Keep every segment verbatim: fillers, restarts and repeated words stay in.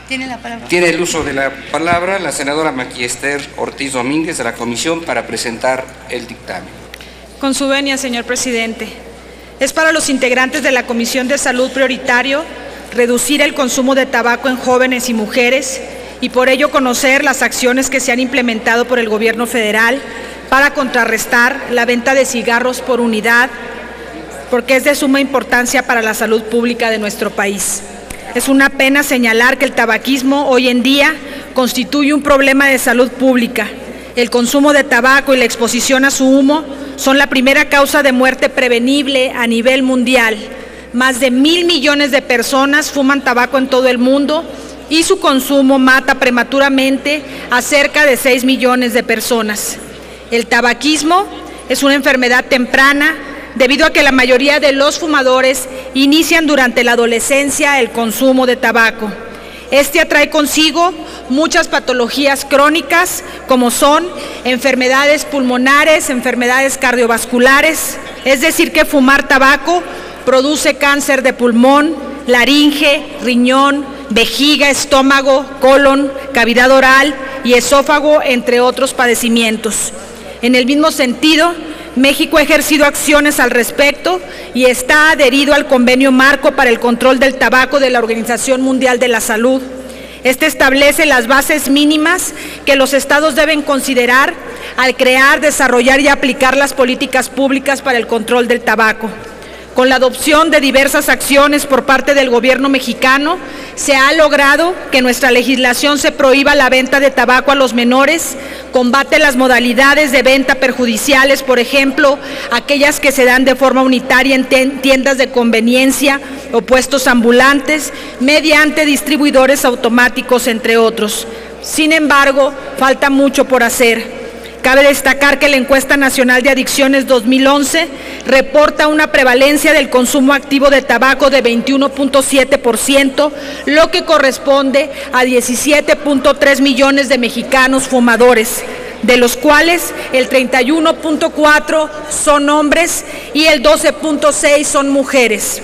Tiene la palabra. Tiene el uso de la palabra la senadora Maquia Esther Ortiz Domínguez de la Comisión para presentar el dictamen. Con su venia, señor presidente. Es para los integrantes de la Comisión de Salud prioritario reducir el consumo de tabaco en jóvenes y mujeres y por ello conocer las acciones que se han implementado por el Gobierno federal para contrarrestar la venta de cigarros por unidad, porque es de suma importancia para la salud pública de nuestro país. Es una pena señalar que el tabaquismo hoy en día constituye un problema de salud pública. El consumo de tabaco y la exposición a su humo son la primera causa de muerte prevenible a nivel mundial. Más de mil millones de personas fuman tabaco en todo el mundo y su consumo mata prematuramente a cerca de seis millones de personas. El tabaquismo es una enfermedad temprana debido a que la mayoría de los fumadores inician durante la adolescencia el consumo de tabaco. Este atrae consigo muchas patologías crónicas como son enfermedades pulmonares, enfermedades cardiovasculares, es decir que fumar tabaco produce cáncer de pulmón, laringe, riñón, vejiga, estómago, colon, cavidad oral y esófago, entre otros padecimientos. En el mismo sentido, México ha ejercido acciones al respecto y está adherido al Convenio Marco para el Control del Tabaco de la Organización Mundial de la Salud. Este establece las bases mínimas que los estados deben considerar al crear, desarrollar y aplicar las políticas públicas para el control del tabaco. Con la adopción de diversas acciones por parte del gobierno mexicano, se ha logrado que nuestra legislación se prohíba la venta de tabaco a los menores, combate las modalidades de venta perjudiciales, por ejemplo, aquellas que se dan de forma unitaria en tiendas de conveniencia o puestos ambulantes, mediante distribuidores automáticos, entre otros. Sin embargo, falta mucho por hacer. Cabe destacar que la Encuesta Nacional de Adicciones dos mil once reporta una prevalencia del consumo activo de tabaco de veintiuno punto siete por ciento, lo que corresponde a diecisiete punto tres millones de mexicanos fumadores, de los cuales el treinta y uno punto cuatro son hombres y el doce punto seis son mujeres.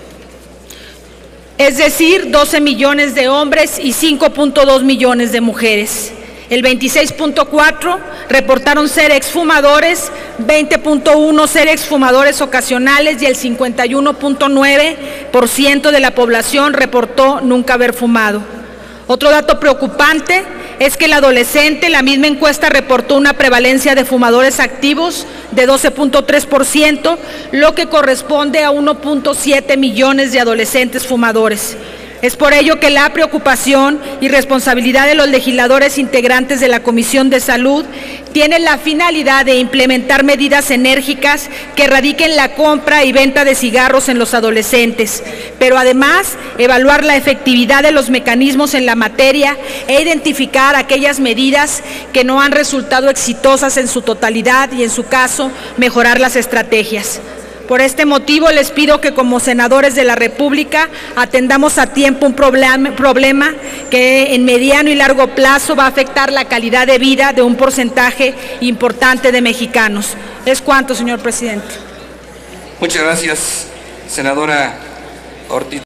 Es decir, doce millones de hombres y cinco punto dos millones de mujeres. El veintiséis punto cuatro reportaron ser exfumadores, veinte punto uno ser exfumadores ocasionales y el cincuenta y uno punto nueve por ciento de la población reportó nunca haber fumado. Otro dato preocupante es que el adolescente, la misma encuesta reportó una prevalencia de fumadores activos de doce punto tres por ciento, lo que corresponde a uno punto siete millones de adolescentes fumadores. Es por ello que la preocupación y responsabilidad de los legisladores integrantes de la Comisión de Salud tiene la finalidad de implementar medidas enérgicas que erradiquen la compra y venta de cigarros en los adolescentes, pero además evaluar la efectividad de los mecanismos en la materia e identificar aquellas medidas que no han resultado exitosas en su totalidad y, en su caso, mejorar las estrategias. Por este motivo les pido que como senadores de la República atendamos a tiempo un problema, problema que en mediano y largo plazo va a afectar la calidad de vida de un porcentaje importante de mexicanos. Es cuanto, señor presidente. Muchas gracias, senadora Ortiz.